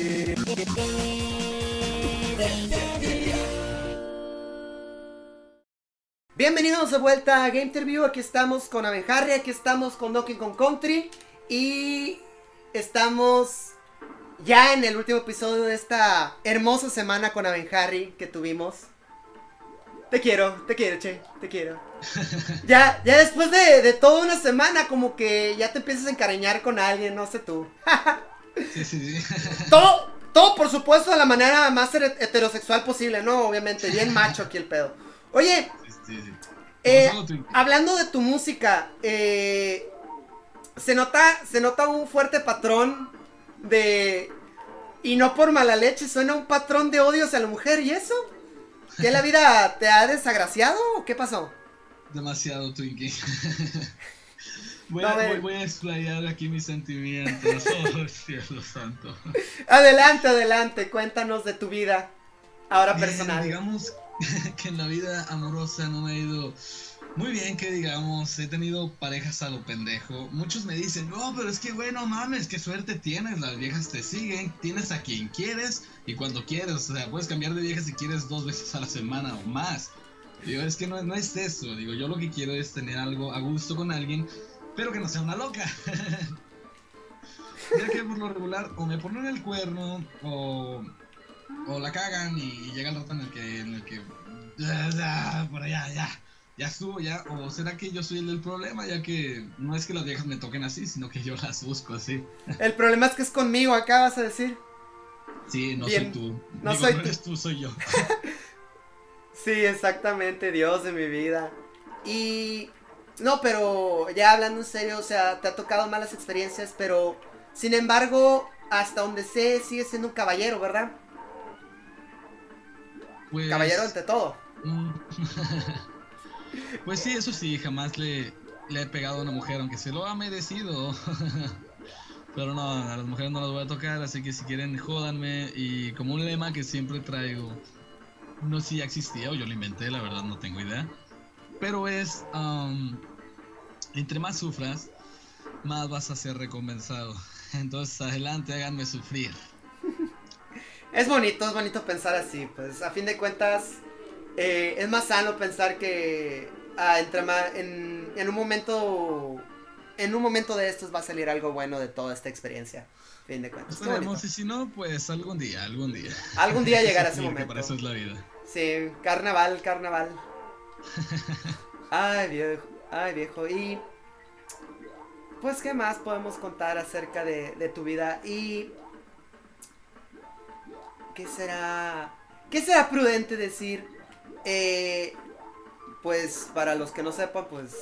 Bienvenidos de vuelta a Game Interview. Aquí estamos con Avenharry, aquí estamos con Donkey Kong Country y estamos ya en el último episodio de esta hermosa semana con Avenharry que tuvimos. Te quiero, che, te quiero. Ya después de toda una semana como que ya te empiezas a encariñar con alguien, no sé tú. Sí. Todo por supuesto de la manera más heterosexual posible, ¿no? Obviamente, bien macho aquí el pedo. Oye, hablando de tu música, se nota un fuerte patrón de... Y no por mala leche, suena un patrón de odio hacia la mujer, ¿y eso? ¿Qué la vida te ha desagraciado o qué pasó? Demasiado, Twinkie. Voy a explayar aquí mis sentimientos. Oh, cielo santo. Adelante, cuéntanos de tu vida ahora personal. Digamos que en la vida amorosa no me ha ido muy bien, que digamos, he tenido parejas a lo pendejo. Muchos me dicen, no, pero es que güey, no mames, qué suerte tienes, las viejas te siguen, tienes a quien quieres y cuando quieres, o sea, puedes cambiar de vieja si quieres 2 veces a la semana o más. Digo, es que no es eso, digo, yo lo que quiero es tener algo a gusto con alguien, pero que no sea una loca. Ya que por lo regular o me ponen el cuerno o la cagan y llega el rato en el que por allá, ya estuvo, ya. O será que yo soy el del problema, ya que no es que las viejas me toquen así, sino que yo las busco así. El problema es que es conmigo, acá vas a decir. Sí, no bien, soy tú. No Digo, soy no eres tú, soy yo. Sí, exactamente, Dios de mi vida. Y... No, pero ya hablando en serio, o sea, te ha tocado malas experiencias, pero... Sin embargo, hasta donde sé, sigues siendo un caballero, ¿verdad? Pues... Caballero ante todo. Pues sí, eso sí, jamás le he pegado a una mujer, aunque se lo ha merecido. Pero no, a las mujeres no las voy a tocar, así que si quieren, jódanme. Y como un lema que siempre traigo, no sé si ya existía o yo lo inventé, la verdad no tengo idea. Pero es, entre más sufras, más vas a ser recompensado. Entonces adelante, háganme sufrir. Es bonito pensar así, pues a fin de cuentas es más sano pensar que en un momento de estos va a salir algo bueno de toda esta experiencia. A fin de cuentas. Esperemos, y si no, pues algún día. Algún día llegará ese momento. Para eso es la vida. Sí, carnaval. Ay, viejo. Y pues, ¿qué más podemos contar acerca de tu vida? Y ¿qué será prudente decir? Pues para los que no sepan, pues...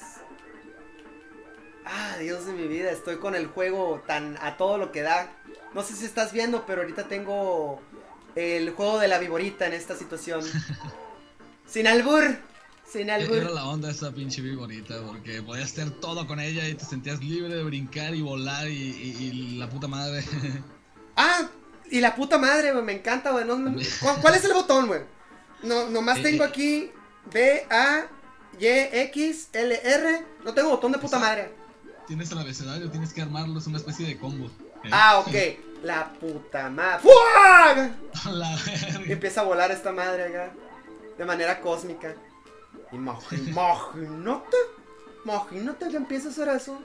Dios de mi vida, estoy con el juego tan a todo lo que da. No sé si estás viendo, pero ahorita tengo el juego de la viborita en esta situación. Sin albur. Era la onda esa pinche viborita, porque podías hacer todo con ella y te sentías libre de brincar y volar y la puta madre. Y la puta madre, güey, me encanta, güey. ¿Cuál es el botón, güey? No, nomás tengo aquí B, A, Y, X, L, R. No tengo botón de puta madre. Tienes el abecedario, tienes que armarlo, es una especie de combo. Ok. La puta madre. ¡Fua! La verga. Y empieza a volar esta madre acá. De manera cósmica. Imagínate que empieza a hacer eso.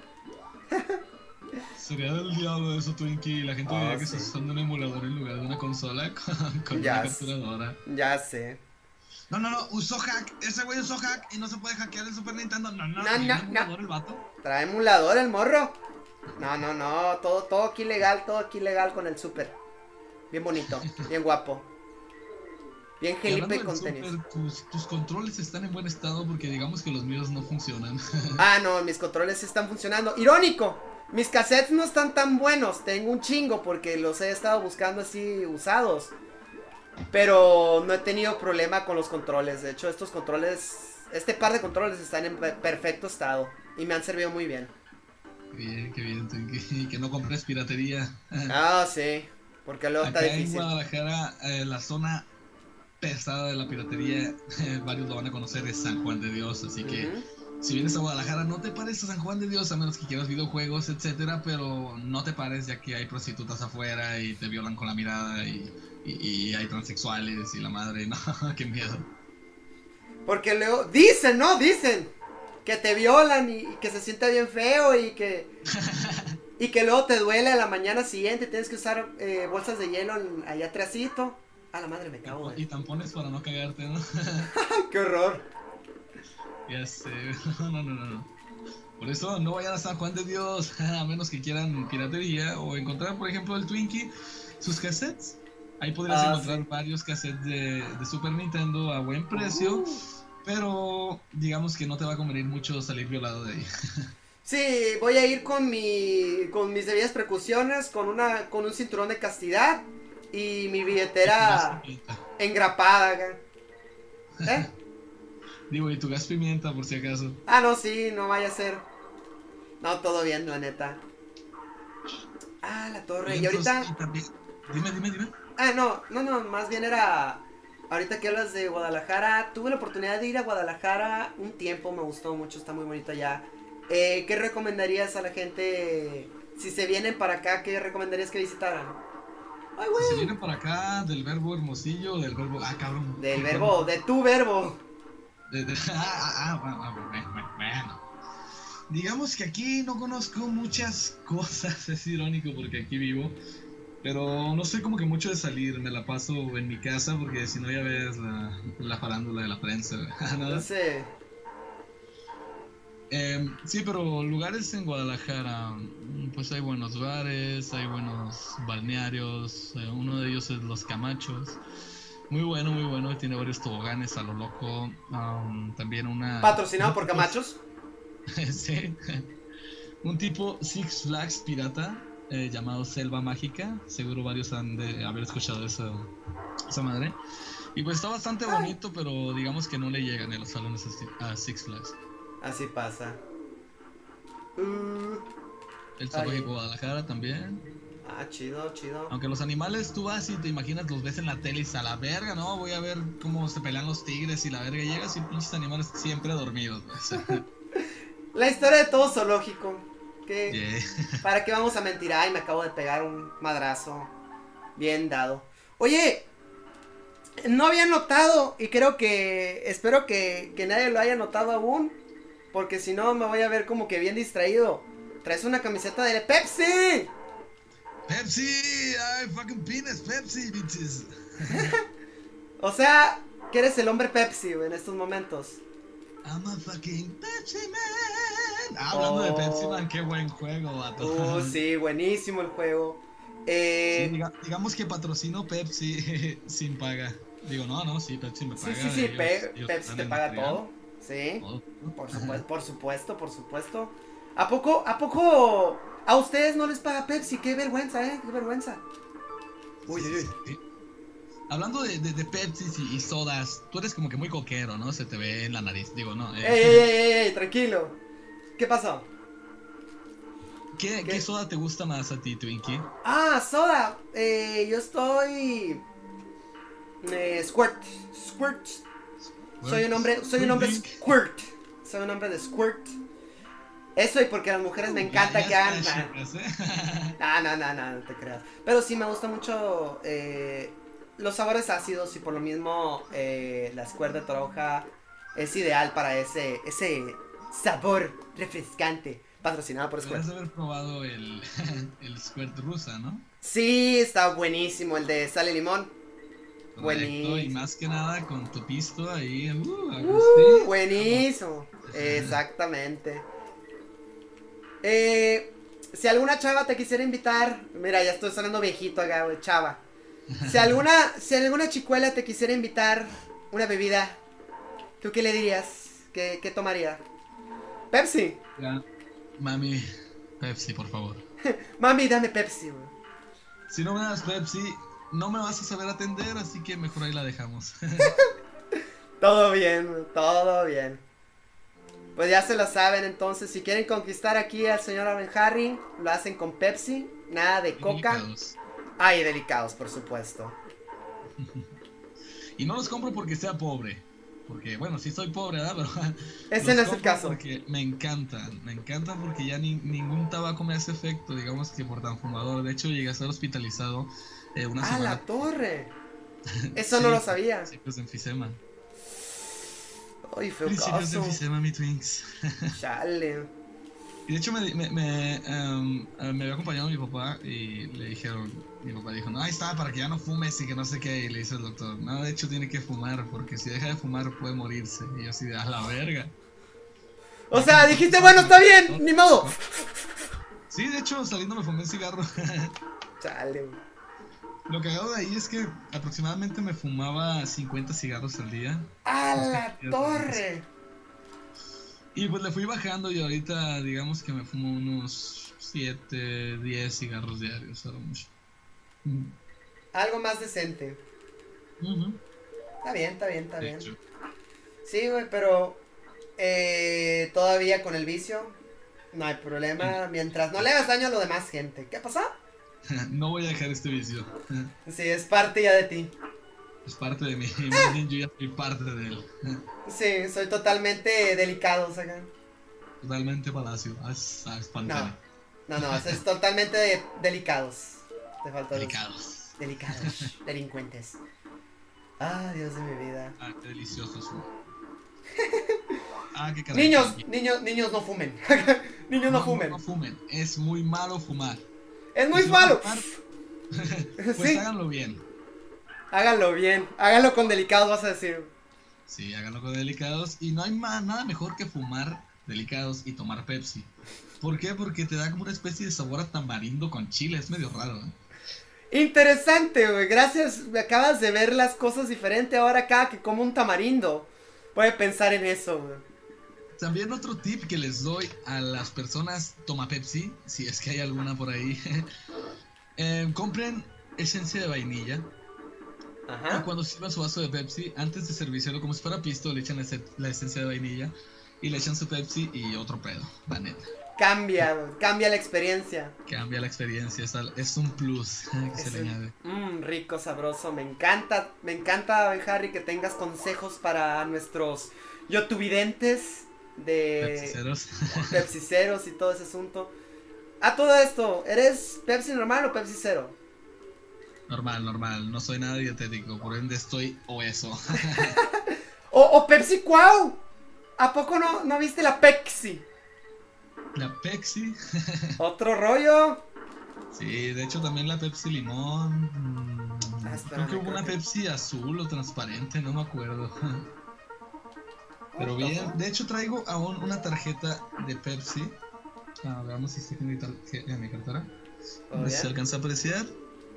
Sería del diablo eso, Twinkie. La gente diría que estás usando un emulador en lugar de una consola con una capturadora. Ya sé. No, usó hack. Ese güey usó hack y no se puede hackear el Super Nintendo. No. Emulador el vato. Trae emulador el morro. No. Todo aquí legal con el Super. Bien bonito, bien guapo. Bien Felipe con tenis. Tus controles están en buen estado porque digamos que los míos no funcionan. No, mis controles están funcionando. Irónico. Mis cassettes no están tan buenos. Tengo un chingo porque los he estado buscando así usados. Pero no he tenido problema con los controles. De hecho, este par de controles están en perfecto estado. Y me han servido muy bien. Qué bien, que no compres piratería. Sí. Porque luego está difícil. En Guadalajara, la zona pesada de la piratería, varios lo van a conocer, es San Juan de Dios. Así que si vienes a Guadalajara, no te pares a San Juan de Dios, a menos que quieras videojuegos, etcétera, pero no te pares ya que hay prostitutas afuera y te violan con la mirada y hay transexuales y la madre, no, qué miedo. Porque luego, dicen, ¿no? Dicen que te violan y que se siente bien feo y que luego te duele a la mañana siguiente y tienes que usar bolsas de hielo allá atrásito. A la madre me cago. Y tampones para no cagarte, ¿no? ¡Qué horror! Ya sé, no. Por eso no vayan a San Juan de Dios, a menos que quieran piratería o encontrar, por ejemplo, el Twinkie, sus cassettes. Ahí podrías encontrar varios cassettes de Super Nintendo a buen precio, pero digamos que no te va a convenir mucho salir violado de ahí. Sí, voy a ir con mis debidas precauciones, con un cinturón de castidad y mi billetera engrapada. ¿Eh? Digo, y tu gas pimienta, por si acaso. Ah, no, sí, no vaya a ser. No, todo bien, la neta. Ah, la torre. Y ahorita... Dime. Ah, no, más bien era... Ahorita que hablas de Guadalajara, tuve la oportunidad de ir a Guadalajara un tiempo, me gustó mucho, está muy bonito allá. ¿Qué recomendarías a la gente si se vienen para acá? ¿Qué recomendarías que visitaran? Ay, güey. Si se vienen para acá, del verbo Hermosillo, del verbo... Ah, cabrón. Del verbo, de tu verbo. Bueno. Digamos que aquí no conozco muchas cosas, es irónico porque aquí vivo, pero no soy como que mucho de salir, me la paso en mi casa porque si no ya ves la farándula de la prensa, ¿no? Sí. Sí, pero lugares en Guadalajara, pues hay buenos bares, hay buenos balnearios, uno de ellos es Los Camachos. Muy bueno, tiene varios toboganes a lo loco, también una... ¿Patrocinado por Camachos? Sí, un tipo Six Flags pirata llamado Selva Mágica, seguro varios han de haber escuchado esa madre. Y pues está bastante bonito, pero digamos que no le llegan en los salones a Six Flags. Así pasa. El Zoológico Guadalajara también. Ah, chido. Aunque los animales tú vas y te imaginas, los ves en la tele y a la verga, ¿no? Voy a ver cómo se pelean los tigres y la verga llegas y pinches animales siempre dormidos. La historia de todo zoológico. Yeah. ¿Para qué vamos a mentir? Ay, me acabo de pegar un madrazo. Bien dado. Oye, no había notado y espero que nadie lo haya notado aún, porque si no me voy a ver como que bien distraído. Traes una camiseta de Pepsi. Pepsi, ay, fucking penis, Pepsi, bitches. O sea, que eres el hombre Pepsi, güey, en estos momentos. I'm a fucking Pepsi man. Hablando de Pepsi man, qué buen juego, vato. Sí, buenísimo el juego. Sí, digamos que patrocino Pepsi sin paga. Digo, sí, Pepsi me paga. Sí, Pepsi te paga todo. Sí, todo. Por supuesto. ¿A poco a ustedes no les paga Pepsi? Qué vergüenza, qué vergüenza. Uy. Sí. Hablando de Pepsi y sodas, tú eres como que muy coquero, ¿no? Se te ve en la nariz, digo, ¿no? Ey, tranquilo. ¿Qué pasó? ¿Qué soda te gusta más a ti, Twinkie? Ah, soda. Yo estoy... Squirt. Soy un hombre Squirt. Soy un hombre de Squirt. Eso y porque a las mujeres me encanta que hagan... No te creas. Pero sí me gusta mucho los sabores ácidos y por lo mismo la Squirt de toronja es ideal para ese sabor refrescante. Patrocinado por Squirt. Deberías haber probado el Squirt rusa, ¿no? Sí, está buenísimo el de sal y limón. Correcto, Buenísimo. y más que nada con tu pisto ahí. Buenísimo. Exactamente. Si alguna chava te quisiera invitar, mira, ya estoy sonando viejito acá, güey, chava. Si alguna chicuela te quisiera invitar una bebida, ¿tú qué le dirías? ¿Qué tomaría? Pepsi. Ya. Mami, Pepsi, por favor. Mami, dame Pepsi, güey. Si no me das Pepsi, no me vas a saber atender, así que mejor ahí la dejamos. Todo bien. Pues ya se lo saben, entonces, si quieren conquistar aquí al señor Abenharry, lo hacen con Pepsi, nada de Coca. Delicados. Y delicados, por supuesto. Y no los compro porque sea pobre. porque bueno, sí soy pobre, ¿verdad? Pero Ese los no es el compro caso. porque me encantan porque ya ningún tabaco me hace efecto, digamos que por tan fumador. De hecho, llegué a ser hospitalizado una ¡Ah, semana. la torre! Eso no Sí, lo sabía. principios de enfisema. Ay, feo Principios de caso. enfisema, mi Twinks. Chale. Y de hecho me había acompañado mi papá y le dijeron, mi papá dijo, no, ahí está, para que ya no fumes y que no sé qué. Y le dice el doctor, no, de hecho tiene que fumar, porque si deja de fumar puede morirse. Y yo así de, a la verga. O Ya que sea, mi cuerpo dijiste, sabe bueno, que está lo bien, no, ni modo. sí, de hecho, saliendo me fumé un cigarro. Chale. Lo que hago de ahí es que aproximadamente me fumaba 50 cigarros al día. ¡A Dos la cajetillas de 50 torre! cigarros. Y pues le fui bajando y ahorita digamos que me fumo unos 7, 10 cigarros diarios, a lo mucho. Algo más decente. Ujú. Está bien, está bien, está De bien. hecho, Sí, güey, pero todavía con el vicio no hay problema mientras no le hagas daño a lo demás gente. ¿Qué pasó? no voy a dejar este vicio. Sí, es parte ya de ti. Es parte de mí, y más bien yo ya soy parte de él. Sí, soy totalmente delicado, o sea, Totalmente palacio. no, Espantable. no, eso es totalmente delicados. Te faltó los Delicados. delicados, delincuentes. Ah, Dios de mi vida. Ah, qué delicioso es. Ah, qué Niños, caray. niños no fumen. Niños no fumen. No fumen. Es muy malo fumar. Es Y muy si van a malo. fumar, pues Sí, háganlo bien. háganlo bien, háganlo con delicados, vas a decir. Sí, háganlo con delicados. Y no hay nada mejor que fumar delicados y tomar Pepsi. ¿Por qué? Porque te da como una especie de sabor a tamarindo con chile. Es medio raro, ¿eh? Interesante, güey. Gracias, me acabas de ver las cosas diferente. Ahora cada que como un tamarindo, voy a pensar en eso, güey. También otro tip que les doy a las personas toma Pepsi, si es que hay alguna por ahí, compren esencia de vainilla y Ajá. cuando sirvan su vaso de Pepsi, antes de servírselo como si fuera pisto, le echan la esencia de vainilla y le echan su Pepsi y otro pedo, la neta. Cambia, güey, cambia la experiencia. Cambia la experiencia, es un plus que se Es le añade. rico, sabroso. Me encanta, Harry, que tengas consejos para nuestros youtubidentes de Pepsiceros. Pepsiceros y todo ese asunto. A todo esto, ¿eres Pepsi normal o Pepsi cero? Normal, no soy nada dietético, por ende estoy obeso. O Pepsi Cuau. ¿A poco no viste la Pepsi? La Pepsi. Otro rollo. Sí, de hecho también la Pepsi limón. Espérame, Creo que hubo una creo que- Pepsi azul o transparente, no me acuerdo. Pero bien, de hecho traigo aún una tarjeta de Pepsi. Veamos si está en mi cartera. ¿Todo No sé si se bien? alcanza a apreciar.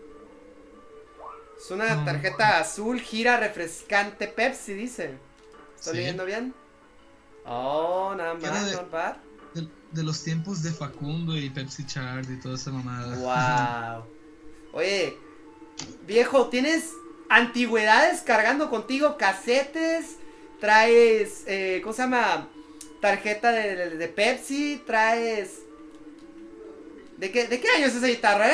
Es una tarjeta azul, gira refrescante Pepsi, dice. ¿Estoy Sí. leyendo bien? Oh, nada Que era más, not bad. de los tiempos de Facundo y Pepsi Chart y toda esa mamada. Wow. Oye, viejo, ¿tienes antigüedades cargando contigo? ¿Casetes? ¿Traes, cómo se llama? Tarjeta de Pepsi? ¿Traes... ¿De qué año es esa guitarra,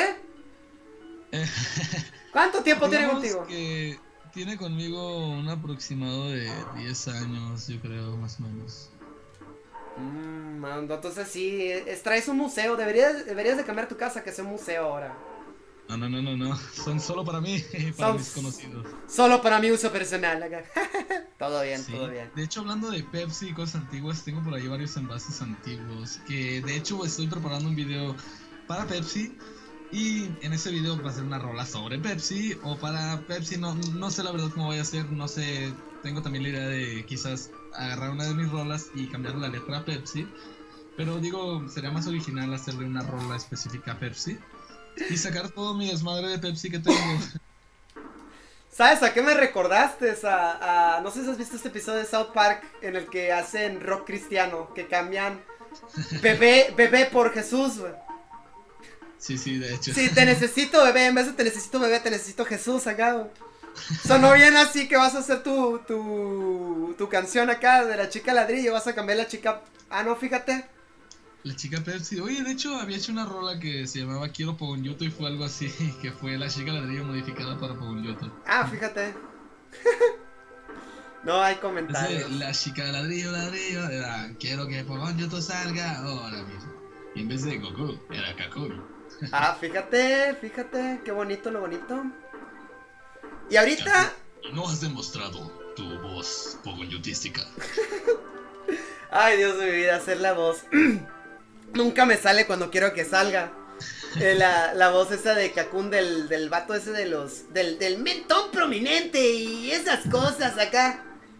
¿Cuánto tiempo tiene Digamos contigo? que tiene conmigo un aproximado de 10 años, yo creo, más o menos. Entonces sí, traes un museo. Deberías de cambiar tu casa, que sea un museo ahora. No. Son solo para mí y para Son mis conocidos. Solo para mi uso personal acá. Todo bien, Sí. todo bien. De hecho, hablando de Pepsi y cosas antiguas, tengo por ahí varios envases antiguos. Que de hecho estoy preparando un video para Pepsi. Y en ese video va a ser una rola sobre Pepsi. O para Pepsi, no sé la verdad cómo voy a hacer. No sé, tengo también la idea de quizás agarrar una de mis rolas y cambiarle la letra a Pepsi. Pero digo, sería más original hacerle una rola específica a Pepsi. Y sacar todo mi desmadre de Pepsi que tengo. ¿Sabes a qué me recordaste? No sé si has visto este episodio de South Park en el que hacen rock cristiano, que cambian bebé por Jesús, güey. Sí, de hecho. Sí, te necesito bebé, en vez de te necesito bebé, te necesito Jesús acá, güey. Sonó bien así que vas a hacer tu canción acá de la chica ladrillo, vas a cambiar la chica... Ah, no, fíjate. La chica Pepsi. Oye, de hecho había hecho una rola que se llamaba Quiero Pogonyoto y fue algo así, que fue la chica ladrillo modificada para Pogonyoto. Ah, fíjate. No hay Ese, comentarios. la chica de ladrillo, ladrillo, era, quiero que por yo salga, ahora mismo. Y en vez de Goku, era Kakun. Ah, fíjate, qué bonito lo bonito. Y ahorita, Kakun, no has demostrado tu voz pogonyotística. ay Dios de mi vida, hacer la voz. Nunca me sale cuando quiero que salga. La voz esa de Kakun del vato ese de del mentón prominente y esas cosas acá.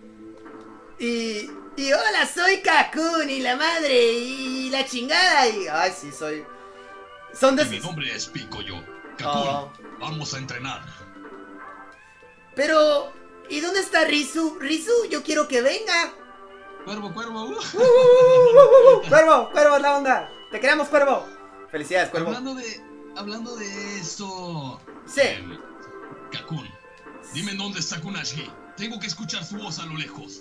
Y hola, soy Kakun y la madre y la chingada y... Ay, sí, soy... Son de... Y mi nombre es Picoyo. Kakun, Oh. vamos a entrenar. Pero... ¿Y dónde está Rizu? Rizu, yo quiero que venga. Cuervo, cuervo. Cuervo, es la onda. Te queremos, Cuervo. Felicidades, Cuervo. Hablando de eso. Sí. Kakun, dime en dónde está Kunashi. Tengo que escuchar su voz a lo lejos.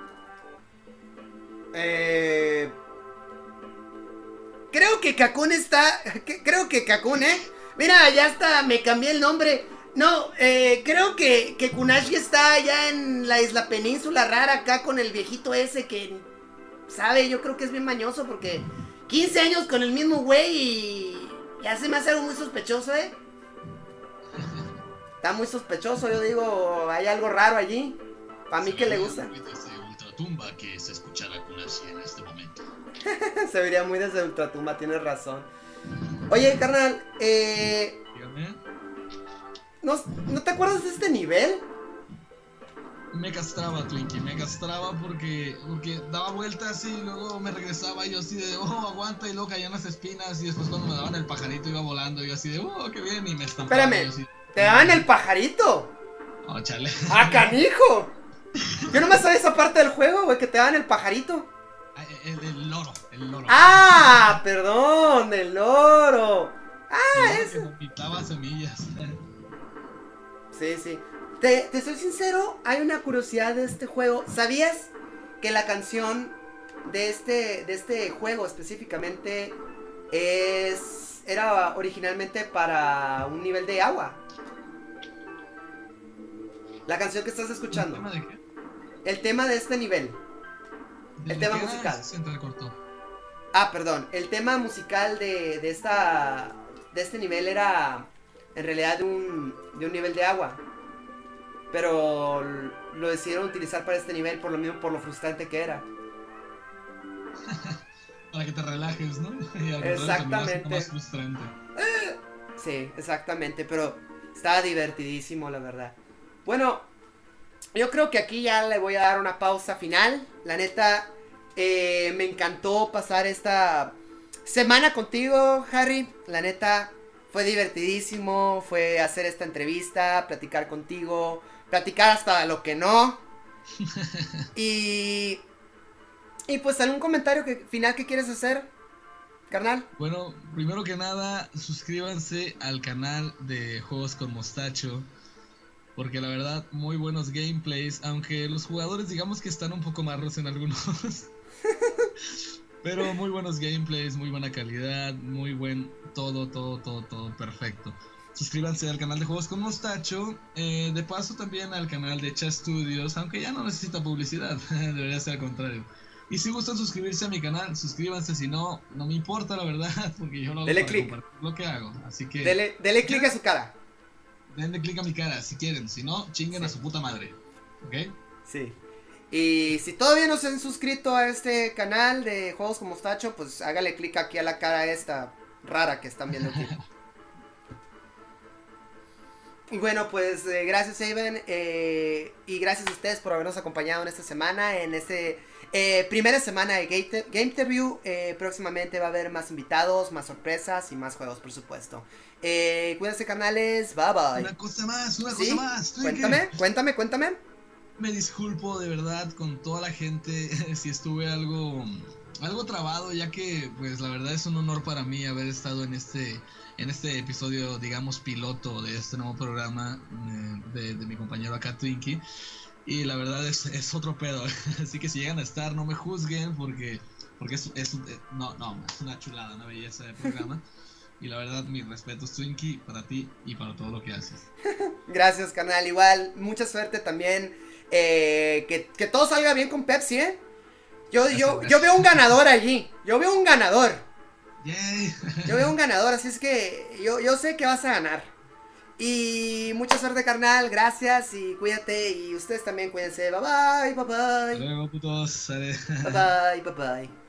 Creo que Kakun está... Creo que Kakun, Mira, ya hasta me cambié el nombre. No, creo que Kunashi está allá en la isla península rara acá con el viejito ese que... Sabe, yo creo que es bien mañoso porque... 15 años con el mismo güey y... Ya se me hace algo muy sospechoso, Está muy sospechoso, yo digo, hay algo raro allí. Para mí que le gusta. Desde Ultratumba que se escuchará Kunashi en este momento. Se vería muy desde Ultratumba, tienes razón. Oye, carnal, Dígame. ¿no te acuerdas de este nivel? Me castraba Twinkie, me castraba porque daba vueltas y luego me regresaba y yo así de, aguanta, y luego caían las espinas y después cuando me daban el pajarito iba volando y yo así de, qué bien, y me estampaba. Espérame, así, ¿te daban el pajarito? Oh, chale. ¡Ah, canijo! Yo no me sabía esa parte del juego, güey, que te daban el pajarito. El loro. ¡Ah! Perdón, el loro. ¡Ah, el eso! que vomitaba semillas. Sí. Te soy sincero, hay una curiosidad de este juego. ¿Sabías que la canción de este juego específicamente era originalmente para un nivel de agua? La canción que estás escuchando. ¿El tema de qué? El tema de este nivel. ¿De El tema qué musical. Se entrecortó. Ah, perdón. El tema musical de este nivel era en realidad de un nivel de agua. Pero lo decidieron utilizar para este nivel por lo mismo, por lo frustrante que era. Para que te relajes, ¿no? Y al Exactamente. más frustrante. Sí, exactamente. Pero estaba divertidísimo, la verdad. Bueno, yo creo que aquí ya le voy a dar una pausa final. La neta, me encantó pasar esta semana contigo, Harry. La neta, fue divertidísimo. Fue hacer esta entrevista, platicar contigo, platicar hasta lo que no. Y pues, ¿algún comentario final que quieres hacer, carnal? Bueno, primero que nada, suscríbanse al canal de Juegos con Mostacho. Porque la verdad, muy buenos gameplays, aunque los jugadores digamos que están un poco marros en algunos. Pero muy buenos gameplays, muy buena calidad, muy buen todo perfecto. Suscríbanse al canal de Juegos con Mostacho, de paso también al canal de Cha Studios, aunque ya no necesita publicidad, debería ser al contrario. Y si gustan suscribirse a mi canal, suscríbanse, si no, no me importa la verdad, porque yo lo hago Dele para click. compartir lo que hago, así que... Dele click a su cara. Denle click a mi cara si quieren, si no, chinguen Sí. a su puta madre, ¿ok? Sí. Y si todavía no se han suscrito a este canal de Juegos con Mostacho, pues hágale clic aquí a la cara esta rara que están viendo aquí. Y bueno, pues gracias, Aven, y gracias a ustedes por habernos acompañado en esta semana, en este primera semana de Game Interview. Próximamente va a haber más invitados, más sorpresas y más juegos, por supuesto. Cuídense, canales, bye bye. Una cosa más, ¿Sí? Cuéntame. Me disculpo de verdad con toda la gente si estuve algo trabado, ya que pues la verdad es un honor para mí haber estado en este episodio, digamos, piloto de este nuevo programa de mi compañero acá, Twinkie. Y la verdad es otro pedo. Así que si llegan a estar, no me juzguen porque es una chulada, una belleza de programa. Y la verdad, mis respetos, Twinkie, para ti y para todo lo que haces. Gracias, canal. Igual, mucha suerte también Que todo salga bien con Pepsi, ¿eh? Yo veo un ganador allí. Yo veo un ganador. Yay. Yo veo un ganador, así es que yo sé que vas a ganar. Y mucha suerte, carnal. Gracias y cuídate. Y ustedes también cuídense. Bye bye, bye bye. Hasta luego, putos. Sale. Bye bye, bye bye.